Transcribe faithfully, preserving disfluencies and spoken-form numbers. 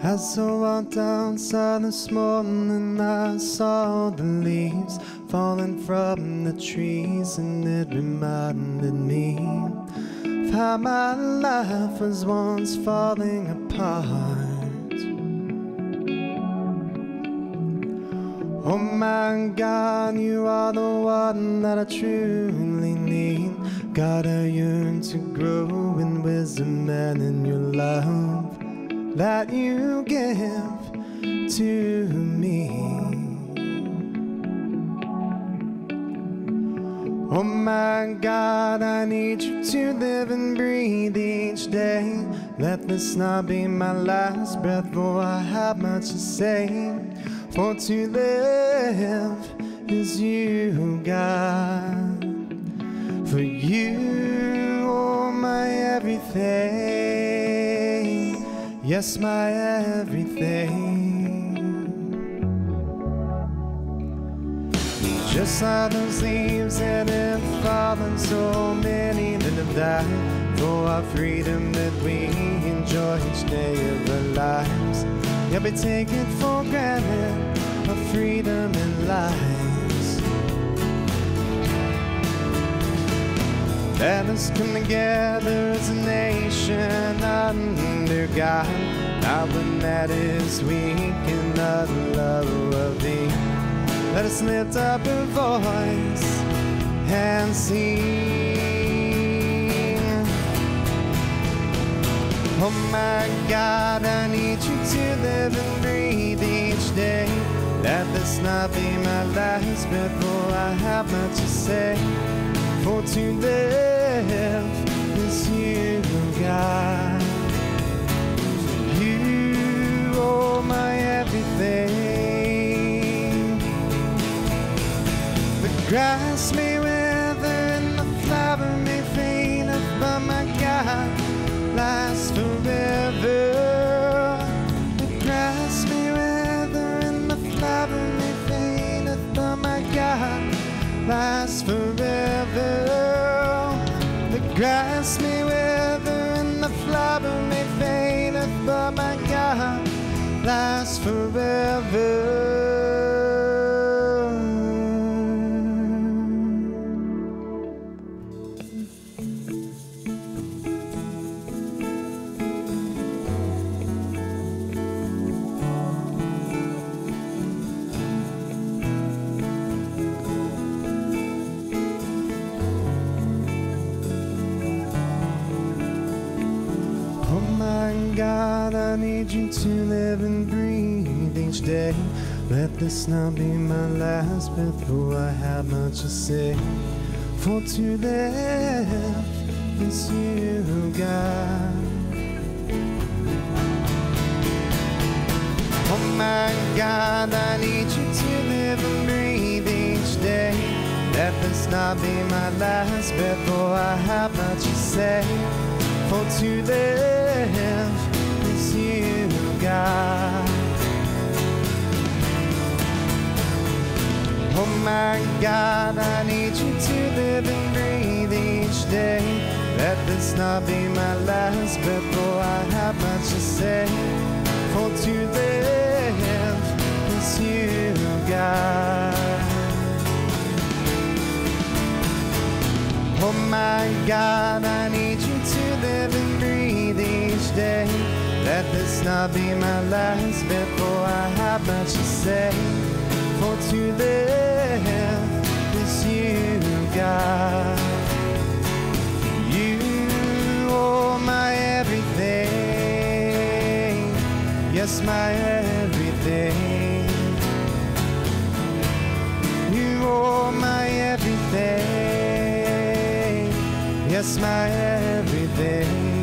As I walked outside this morning, I saw the leaves falling from the trees, and it reminded me of how my life was once falling apart. Oh my God, you are the one that I truly need. God, I yearn to grow in wisdom and in your love that you give to me. Oh my God, I need you to live and breathe each day. Let this not be my last breath, for I have much to say. For to live is you, God. For you are my everything. Yes, my everything. Just like those leaves that have fallen, so many that have died for our freedom that we enjoy each day of our lives. Yeah, we take it for granted, our freedom and lives. Let us come together as a nation under God. Now when that is weak in the love of thee, let us lift up a voice and sing. Oh my God, I need you to live and breathe each day. Let this not be my last breath, for I have much to say. For to live is you, God. You are my everything. The grass may wither and the flower may fade, but my God lasts forever. The grass may wither and the flower may fade, but my God lasts forever. The grass may wither and the flower may fade, but my God lasts forever. God, I need you to live and breathe each day. Let this not be my last breath, for I have much to say. For to live is you, God. Oh my God, I need you to live and breathe each day. Let this not be my last breath, for I have much to say. For to live is you, God. Oh my God, I need you to live and breathe each day. Let this not be my last breath, for I have much to say. For to live is you, God. Oh my God, I need you to live and breathe each day. Let this not be my last breath, for I have much to say. For to live is you, God. You are my everything. Yes, my everything. You are my everything. Yes, my everything.